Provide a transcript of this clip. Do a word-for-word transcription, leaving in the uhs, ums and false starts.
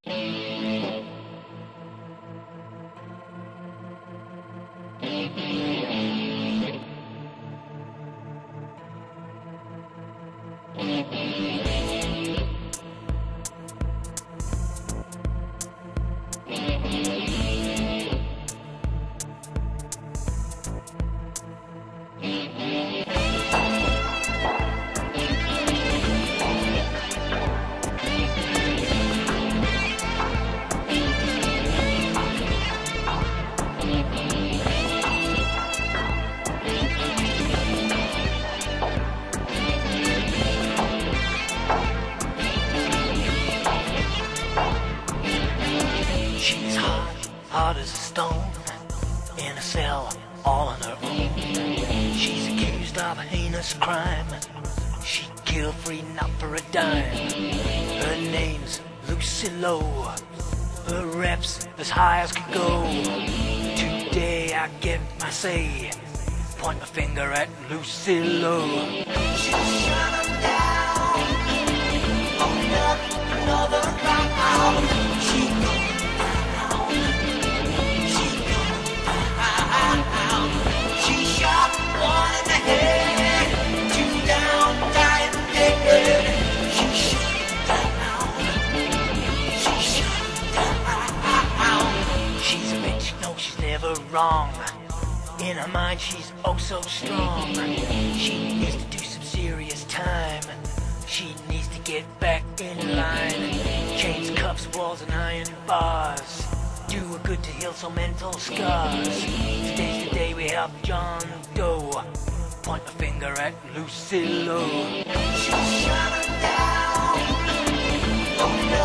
She's hard, hard as a stone, in a cell, all on her own. She's accused of a heinous crime. She killed free, not for a dime. Her name's Lucy Lowe. Her reps as high as could go. Today I get my say. Point my finger at Lucy Lowe. She shut him down. Oh, another round. She She shot one in the head, two down, dying dead. She shot down. She shot down. She's a bitch, no, she's never wrong. In her mind, she's oh so strong. She needs to do some serious time. She needs to get back in line. Chains, cuffs, walls, and iron bars do her good to heal some mental scars. Today's the day we help John Doe. Point my finger at Lucy Lowe. She shut him down. Oh, no.